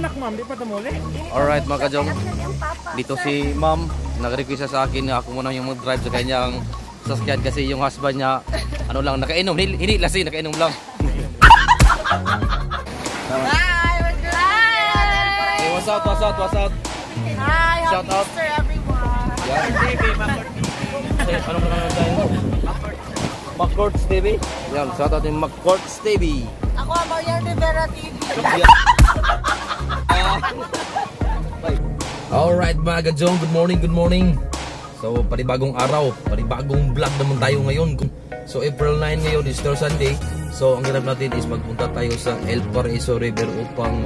anak ma'am, di pa tumuli. Alright mga kajong, dito si ma'am, nag-request sa akin na ako muna yung mag-drive sa kanyang sasakyan kasi yung husband niya, ano lang, nakainom, hindi lasing, nakainom lang. Hi, we're glad. Hey, what's up? Hi, Shout happy out. Easter everyone. Hey, anong kanal tayo? McCourts TV. Yan, shout out yung McCourts TV. Ako ang Marian Rivera TV. Alright mga kajong, good morning. So, panibagong araw, panibagong vlog naman tayo ngayon. So, April 9 ngayon is Easter Sunday. So, ang ganap natin is magpunta tayo sa El Paraiso River upang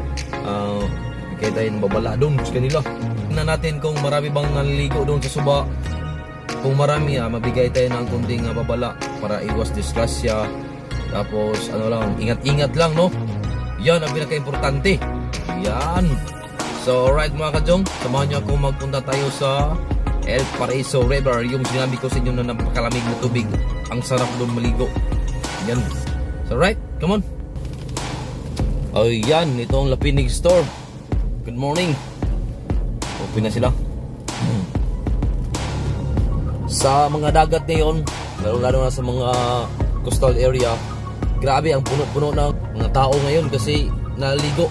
tayo babala doon sa kanila. Tingnan natin kung marami bang naliligo doon sa suba. Kung marami, mabigay tayo ng kunting babala para iwas disgrasya. Tapos, ano lang, ingat-ingat lang, no? Yan ang pinaka-importante. Yan. So, alright mga kajong, samahan nyo ako magpunta tayo sa El Paraiso River. Yung sinabi ko sa inyo na napakalamig na tubig. Ang sarap doon maligo. Yan. So, alright, come on. Oh, yan. Ito ang Lapinig Store. Good morning. Open na sila. Sa mga dagat ngayon, lalo na sa mga coastal area, grabe ang puno-puno ng mga tao ngayon kasi naligo.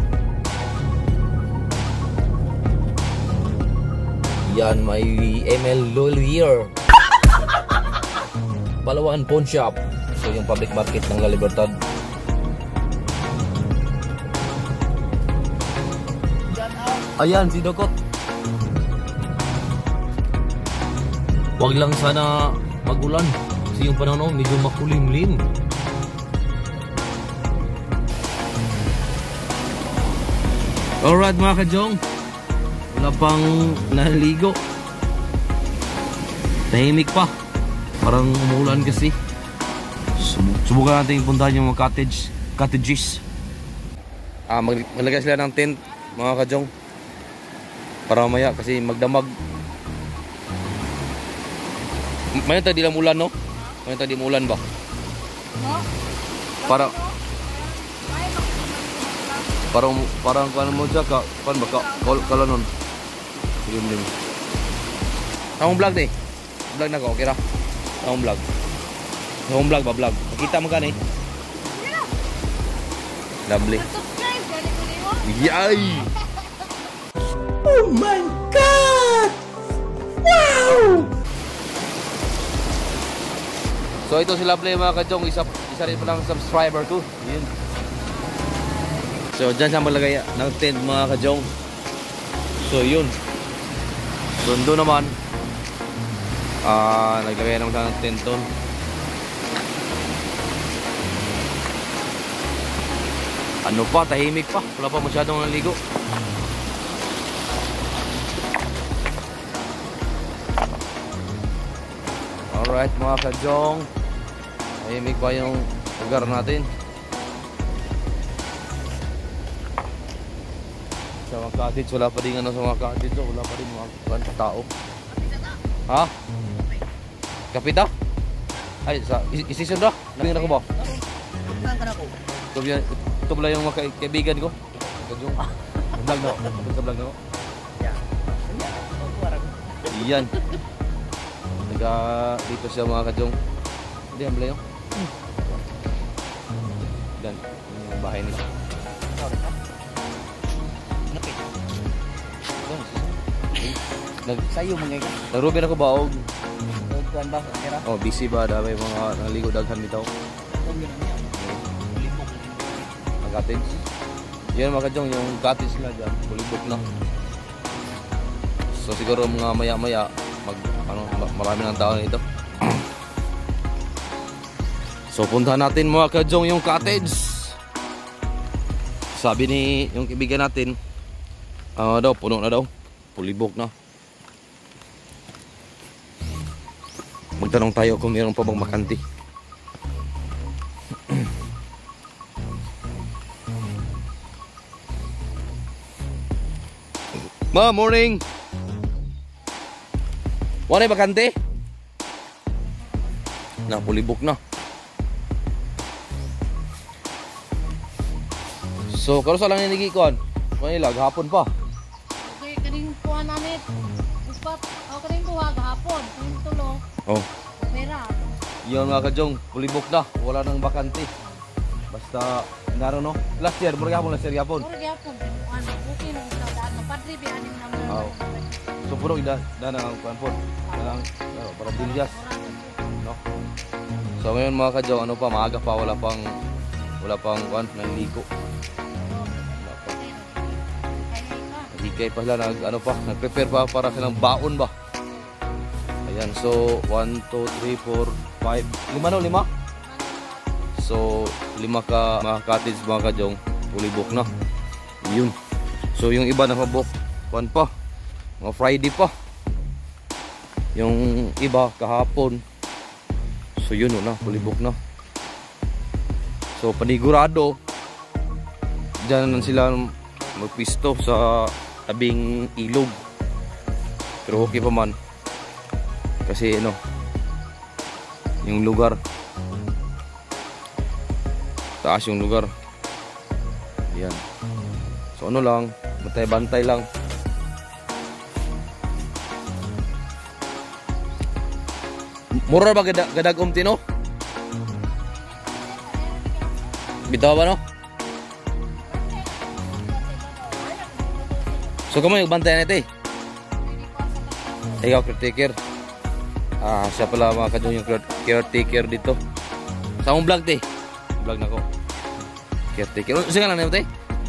Yan, may ML Lolier. Palawan Pawn Shop. So yung public market ng La Libertad. Ayan, si Dokot. Wag lang sana magulan kasi yung panahon medyo makulimlim. Alright mga kajong, wala pang naligo. Tahimik pa. Parang umuulan kasi. Subukan natin puntahan yung mga cottages. Maglagay sila ng tent mga kajong para mamaya kasi magdamag. Mayon tadi lang ulan, no? Mayon tadi umulan ba? Parang kuan mo siya ka, kuan ba ka kalanon. Lim. Akong vlog ni. Vlog na ko, okay ra? Akong vlog. Akong vlog ba vlog? Makita mo gani? Lovely. Subscribe, galing ko niyo. Yay! Oh my God! Wow! So ito si Lovely mga kajong, isa rin pa lang subscriber ko. Yun. So dyan siya malagay ng tent mga kajong. So yun. Doon naman naglagay naman ng tent doon. Ano pa, tahimik pa. Wala pa masyadong naligo. Alright mga kajong, tahimik pa yung lugar natin. Sa mga cottage, wala pa rin sa mga cottage, wala pa rin mga tao. Ha? Kapita? Ay, isisyon na? Nabingin ako ba? Saan ka na ko? Ito pala yung mga kaibigan ko. Kajong. Vlog na. Sa vlog na. Iyan. Dito siya mga kajong. Hindi, ang balayo. Dan, yung bahay nila. Sayo mga ika. Nag-Ruben ako ba? Kuan ba? Kira? Oh, busy ba? Dami mga naligo daghan bitaw. Ang cottage. Yan mga kajong, yung cottage na dyan. Bulibok na. So siguro mga maya-maya, marami ng tao nito. So puntahan natin mga kajong yung cottage. Sabi ni yung kaibigan natin, puno na daw. Pulibok na. Magtanong tayo kung mayroon pa bang makanti. Ma, morning. Wala na bakante? Na, pulibok na. So, karon sa lang niligi kuan. Manila, gahapon pa. Okay, kaning kuha namin. Upat. O, kaning kuha gahapon. Kaning tulo. Oh. Pera. Yun mga kajong, fully booked na. Wala nang bakante. Basta, naroon no? Last year, mura gahapon, last year gahapon. Puro gyapon. Ano, okay nung daan na padri bi aning number. Oo. So, puro ida, dana ang kuhan po. Para bilyas. No? So, ngayon mga kajong, ano pa, maaga pa, wala pang kuhan, naligo. Wala pa. Higay pa sila, nag-prepare pa para silang baon ba. Ayan, so 1, 2, 3, 4, 5, 5 no? 5? So 5 ka mga cottage mga kajong, fully book na. Yun. So yung iba nakabook 1 pa, mga Friday pa. Yung iba kahapon. So yun na, fully book na. So panigurado dyan na sila magpisto sa tabing ilog. Pero okay pa man kasi yung lugar taas, yung lugar. Ayan. So lang, bantay-bantay lang. Mura ba gadag umtino? Bitaw ba no? So kamay bantay na ito eh. Ikaw caretaker. Siya pala mga kajong yung caretaker dito. Sa akong vlog te. Vlog na ko. Caretaker. Sige lang na ito te.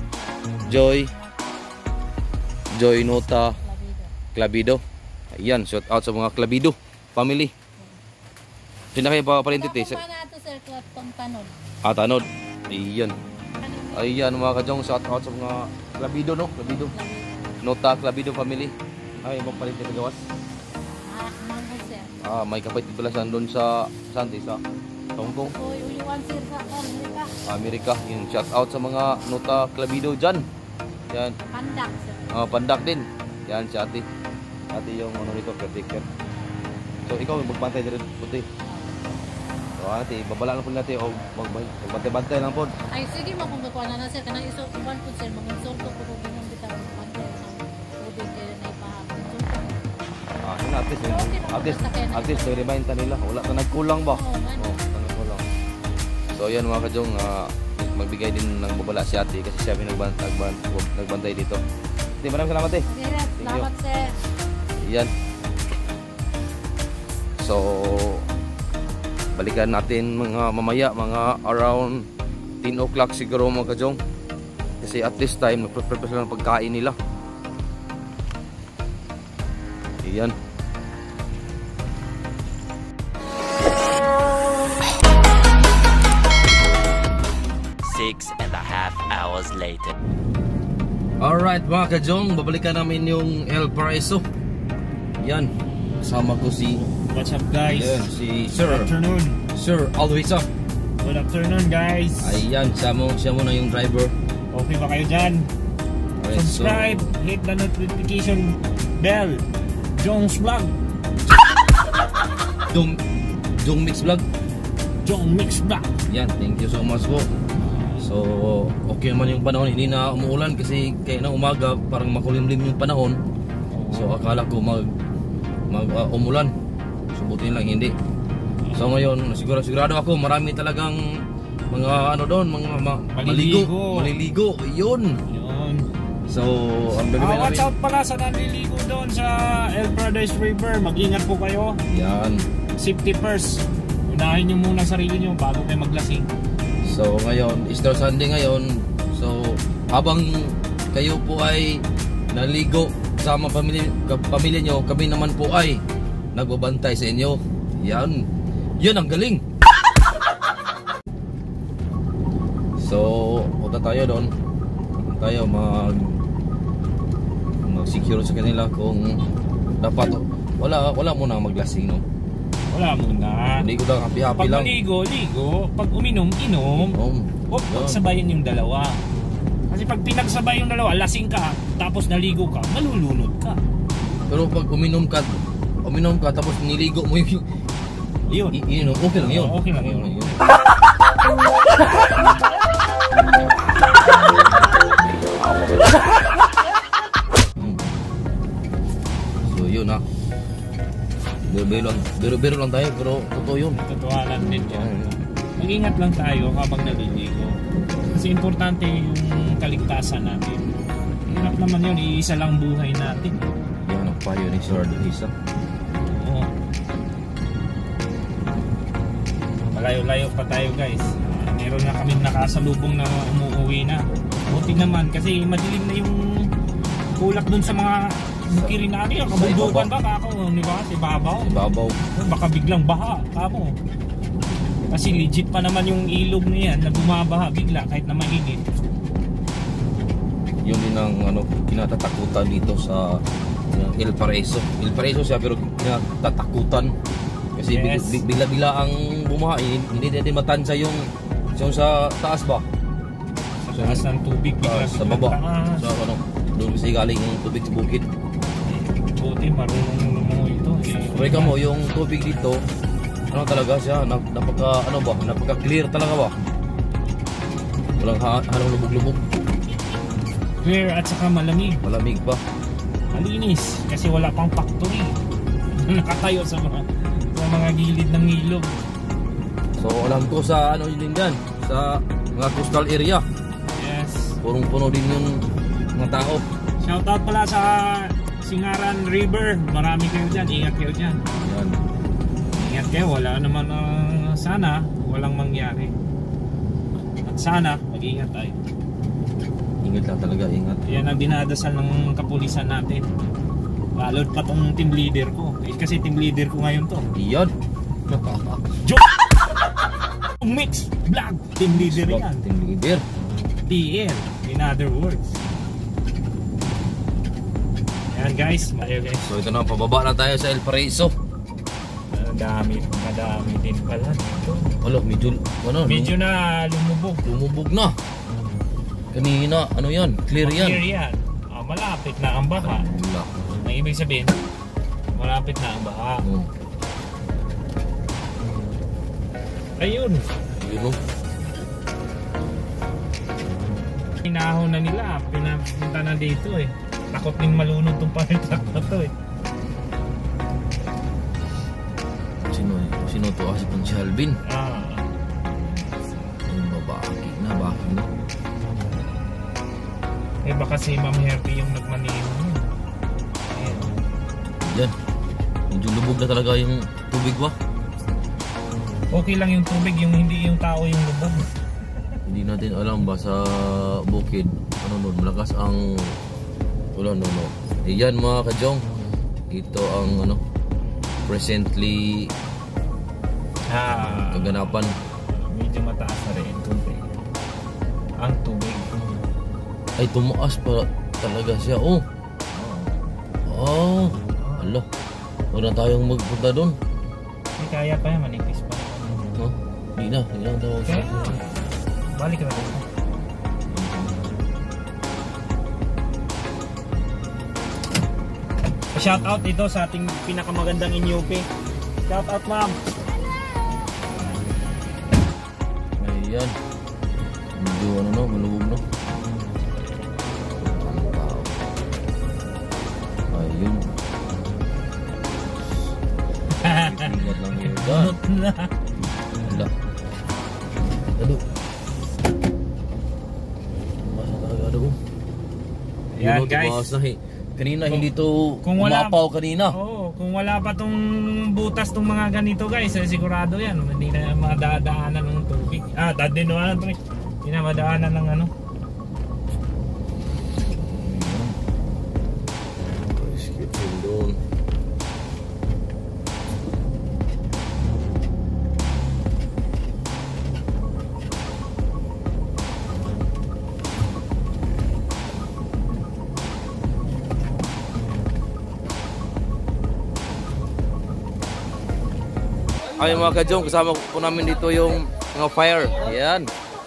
Joy Nota Clavido. Ayan, shout out sa mga Clavido family. Sino kayo pa palintit eh? Paano ito sir, tong tanod? Tanod. Ayan. Ayan mga kajong, shout out sa mga Clavido no? Clavido. Nota Clavido family. Ay, magpalintit na gawas. Mango sir. May kapatid pala siya doon sa Santi sa Hong Kong. So, uliwan sir sa Amerika. Amerika. Yung shout out sa mga Nota Clavido dyan. Yan. Pandak sir. Pandak din. Yan si ate. Ate yung rito, caretaker. So ikaw magbantay din puti. So ate, babalaan po natin o magbantay-bantay lang po. Ay sige mo kung gakuha na sir. Kanang iso kuban po sir. Mag-insulto ko kung ganyan bitaw. Bantay ng tubig kayo na ipahapon. Yun at least remind ta nila. Wala ka nagkulang ba? Nagkulang. So yan mga kajong, magbigay din ng babala si ate kasi siya nagbantay dito. Maraming salamat eh. Salamat sir. Yan. So balikan natin mga mamaya, mga around 10 o'clock siguro mga kajong. Kasi at this time nagprepare sila ng pagkain nila. Yan. and a half hours later. Alright mga kajong, babalikan namin yung El Paraiso. Yan. Kasama ko si... What's up guys? Yan, si Sir. Good afternoon. Sir Alwisa. Good afternoon guys. Ayan, siya mo na yung driver. Okay ba kayo dyan? Okay, subscribe, hit the notification bell. Jong's Vlog. Jong Mix Vlog. Jong Mix Vlog. Yan, thank you so much po. So, okay naman yung panahon. Hindi na umuulan kasi kaya na umaga parang makulimlim yung panahon. So, akala ko umulan. Subutin lang, hindi. So, ngayon, sigurado ako marami talagang mga doon, mga maliligo. Yun. So, ang gagawin namin. Watch out pala sa naliligo doon sa El Paradise River. Mag-ingat po kayo. Yan. Safety first. Unahin nyo muna sarili nyo bago kayo maglasing. So ngayon, Easter Sunday ngayon. So habang kayo po ay naligo sama pamilya nyo, kami naman po ay nagbabantay sa inyo. Yan. Yan ang galing. So, punta tayo doon. Tayo mag-secure sa kanila kung dapat. Wala muna maglasing, no? Wala muna. Ligo lang, happy-happy lang. Pag maligo, ligo. Pag uminom, inom. Huwag pagsabayin yung dalawa. Kasi pag pinagsabay yung dalawa, lasing ka, tapos naligo ka, malulunod ka. Pero pag uminom ka tapos niligo mo yung yun. Okay lang yun. Okay lang yun. So yun ha. Biro lang tayo, pero totoo yun. Totohanan din yan. Mag-ingat lang tayo habang naliligo. Kasi importante yung kaligtasan natin. Hirap naman yun, iisa lang buhay natin. Yan ang payo ni Sir Isa. Oo. Malayo-layo pa tayo guys. Meron na kaming nakasalubong na umuwi na. Buti naman kasi madilim na yung kulak dun sa mga bukirin na ano. Kabundukan ba kako? Di ba? Si Babaw. Ibabaw. Baka biglang baha kamo. Kasi legit pa naman yung ilog niyan na bumabaha bigla kahit na mainit. Yun din ang ano, kinatatakutan dito sa El Paraiso. El Paraiso siya pero kinatatakutan. Kasi Yes. bigla-bigla ang bumaha. Hindi natin matansa yung sa taas ba? Sa taas ng tubig bigla Sa baba. taas. Sa ano, doon kasi galing yung tubig sa bukid. Buti marunong lumungoy ito. Mereka mo yung tubig dito, ano talaga siya, napaka clear talaga ba? Walang halong lubog-lubog, Clear at saka malamig. malamig pa. Malinis kasi wala pang factory. Nakatayo sa mga gilid ng ilog. So alam ko sa ano yun din yan, sa mga coastal area, Yes. punong-puno din yung mga tao. Shoutout pala sa Singaran River. Marami kayo dyan. Ingat kayo dyan. Yan. Ingat kayo. Wala naman sana walang mangyari. At sana mag-ingat tayo. Ingat lang talaga, ingat. Yan ang dinadasal ng kapulisan natin. Lalo pa tong team leader ko. Kasi team leader ko ngayon to. Yan. Mix vlog. Team leader yan. Team leader. TL. In other words. Yan guys. Mayo guys. So ito na, pababa na tayo sa El Paraiso. Madami din pala dito. Alo, Medyo na lumubog na. Kanina, ano yan? Clear yan. Clear yan. Malapit na ang baha. Wala. Ang ibig sabihin, malapit na ang baha. Ayun. Yun o. Pinahon na nila. Pinapunta na dito eh. Takot din malunod tong palitak na to eh. Sino to? Si Pang Shelvin. Yung babaki na. Eh baka si Ma'am Herpy yung nagmaneho yun. Ayan. Yan. Medyo lubog na talaga yung tubig ba? Okay lang yung tubig, yung hindi yung tao yung lubog. Hindi natin alam ba sa bukid. Ano nun? Malakas ang ulan. No. Yan mga kajong. Ito ang ano presently kaganapan. Medyo mataas na rin yung tubig. Ang tubig. Ay, tumaas pa talaga siya. Oh. Alo. Huwag na tayong magpunta doon. May kaya pa yan, manipis pa. Huh? Hindi na daw. Okay. Balik na dito. Shout out dito sa ating pinakamagandang inyupi. Shout out ma'am. Ayan. Medyo malubog no. Ayun. Ingat lang yun. Bunot na. Wala. Aduh. Basa talaga aduh. Yan Bunot, guys. tumaas na, kanina hindi to kung wala- umapaw kanina. Oo, kung wala pa tong butas tong mga ganito guys, sigurado yan. Hindi na madadaanan ng tubig. Dadaanan to. Hindi na madaanan ng ano. Skip yun doon. Ay mga kajong, kasama po namin dito yung mga fire. Yan.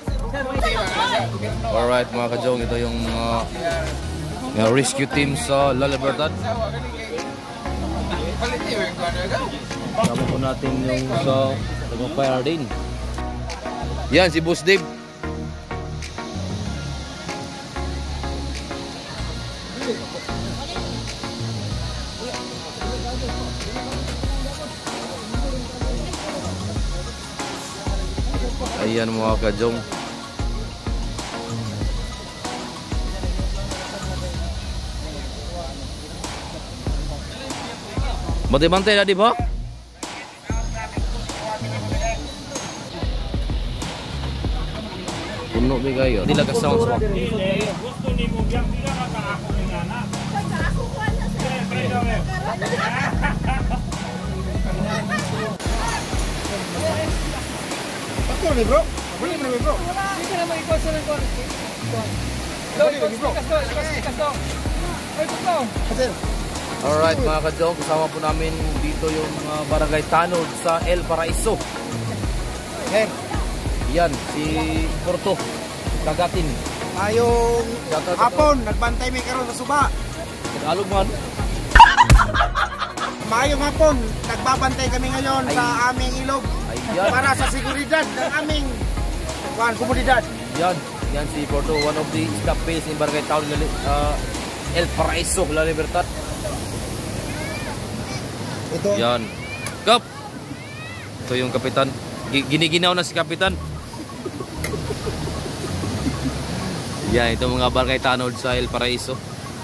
Alright mga kajong, ito yung mga rescue team sa La Libertad. Kasama po natin yung sa fire din. Yan si Boss Dave. Ayan mga kajong. Bantay-bantay na di ba? Puno ba kayo? Di lang ka-sounds mo. Gusto ni mo biyang pila ka ako ni nana. Pastor ni bro. Boleh mana bro? Kita nama ikut sana kau. Alright mga kajong, kasama po namin dito yung barangay Tanod sa El Paraiso. Yan, si Porto, Kagatin. Ayong hapon, nagbantay may karon sa suba. Tagalog man. Mayong hapon, nagbabantay kami ngayon Ay. sa aming ilog Ayan. para sa seguridad ng aming komunidad. Yan, yan si Porto, one of the staff base in barangay Tanod, El Paraiso, La Libertad. Ito, Yan. Kap! Ito yung kapitan. Giniginaw na si kapitan. Yan, ito mga barangay Tanod sa El Paraiso.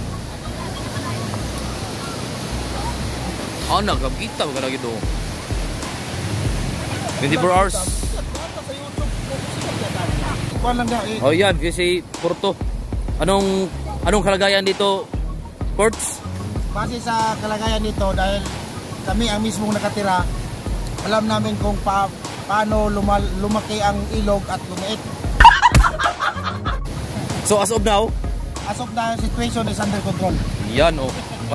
Nagkakita ba ka na gito? 24 hours. kuan lang daw Oh yan, kasi Porto. Anong kalagayan dito, Ports? base sa kalagayan dito dahil kami ang mismong nakatira, alam namin kung paano lumaki ang ilog at lumiit. So as of now, As of the situation is under control. yan oh.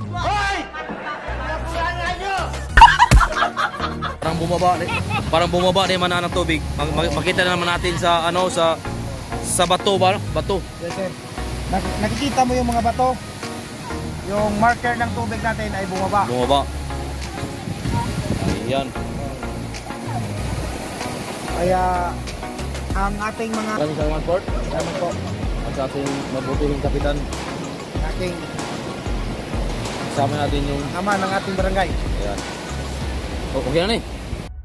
Parang bumaba din man ng tubig. Makita na naman natin sa sa bato ba? Bato. Yes sir. Nakikita mo yung mga bato. Yung marker ng tubig natin ay bumaba. Bumaba. Ayan. Kaya ang ating mga Maraming salamat, Port. salamat po, At sa ating mabutiling kapitan, ating kasama natin yung... ama ng ating barangay. Ayan. Okay na eh.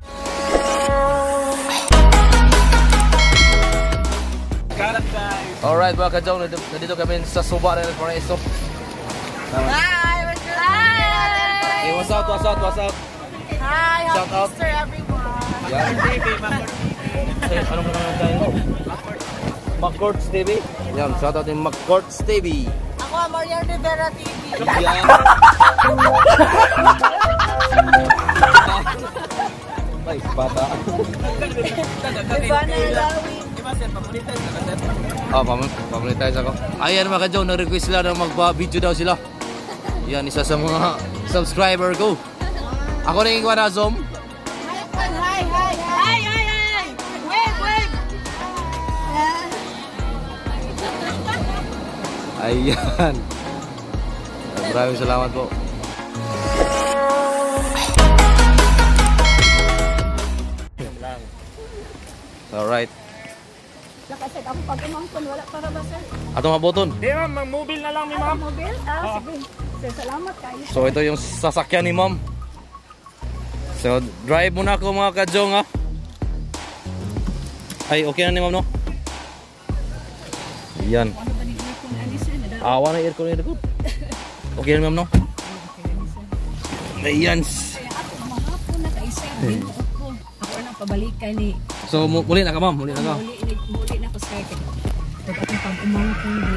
Alright mga kajong, nandito kami sa Suba ng El Paraiso. Hi, Hey, what's up? Hi, Shout out. Easter everyone. Yan. Anong naman tayo mo? McCourts TV. Yan, shout out yung McCourts TV. Ako ang Marian Rivera TV. Yan. Ay, bata. Ivana Ilawi. Pamonetize ako. Ayan mga kajong, nag-request sila na magpa-video daw sila. Yan, isa sa mga subscriber ko. Ako na yung na Zoom. Hi. Wave. Ayan. Maraming salamat po. Alright. Nakaset ako pag umangkon, wala para ba sir? Atong mabuton. Di ma'am, mag-mobile na lang ni ma'am. Mobile? Sige. Sir, salamat kayo. So ito yung sasakyan ni ma'am. So drive muna ako mga kajong ha. Ay okay na ni ma'am no? Yan. Awa na aircon. Okay na ma'am no? Ayan. Mahapon na kaisa din ako. Ako nang pabalikan ni So muli na ka ma'am, muli na ka. muli na ko sa akin. Pag akong pag-umangkon di.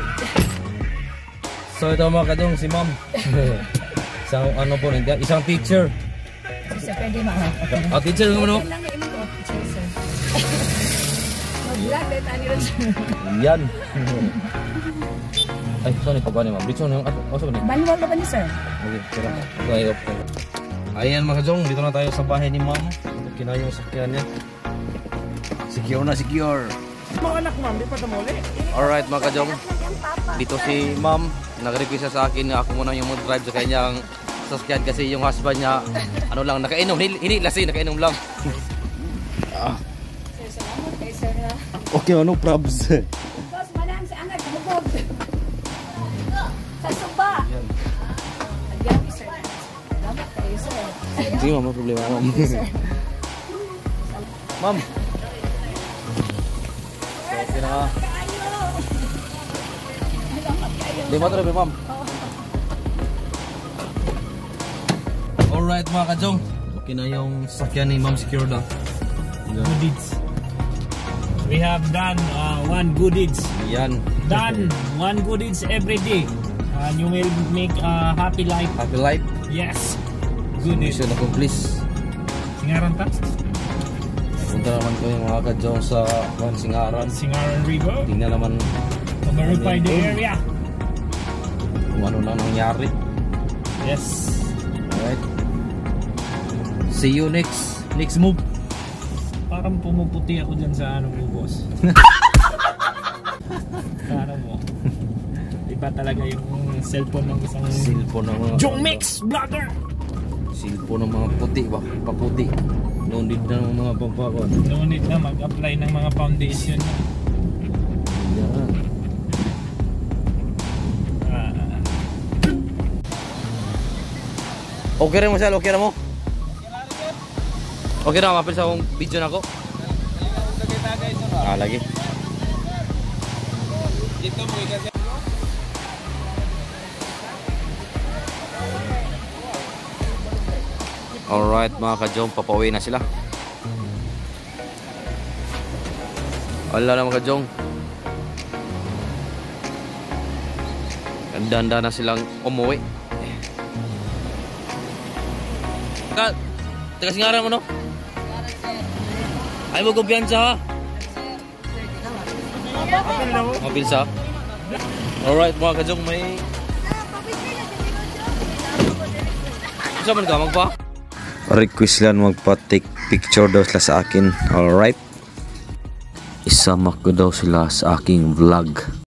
So ito mga kajong si ma'am. Isang ano po isang teacher. Sa pwede ma. Teacher mo no? Lang na imo ko, sir. Mag-vlog na tani ron. Yan. Ay, sorry pa ba ni ma'am? Dito na yung sorry. Manual na ba ni sir? Okay, tira. Okay, okay. Ayan mga kajong, dito na tayo sa bahay ni ma'am. Okay na yung sakyan niya. Secure na, secure. Mga anak ma'am, di pa tumuli. Alright mga kajong, dito si ma'am. Nag-request siya sa akin na ako muna yung mag-drive sa kanyang sasakyan kasi yung husband niya, ano lang, nakainom. Hindi lasing, nakainom lang. Sir, salamat kay sir na. Okay, ano probs? Boss, manang sa angay kumugod. Sa suba. Sige ma'am, problema ma'am. Ma'am. Okay na. Di ba ito ma'am? Alright mga kajong. Okay na yung sakyan ni Ma'am Secure na. Good deeds. We have done one good deeds. Yan. Done one good deeds every day. And you will make a happy life. Happy life. Yes. Good deeds. Mission accomplished. Singaran ta? Punta naman ko yung mga kajong sa Singaran. Singaran River. Tingnan naman To verify the area. kung ano na nangyari. Yes. Alright. See you next move. Parang pumuputi ako dyan sa ano mo, boss. Sa ano mo. Iba talaga yung cellphone ng isang Cellphone ng mga Jong Mix Vlogger. cellphone ng mga puti ba? Paputi. No need na ng mga pampakon. No need na mag-apply ng mga foundation. Yan. Okay rin mo siya, okay na mo? Okay na, mapil sa akong video na ko. Lagi. Alright mga kajong, papauwi na sila. Wala na mga kajong. Ganda na silang umuwi. Taga Singaran mo no? Ay mo kumpiyansa ha? Mapilsa. Alright mga kajong, may isa man ka magpa? Request lang magpa-take picture daw sila sa akin. Alright. Isama ko daw sila sa aking vlog.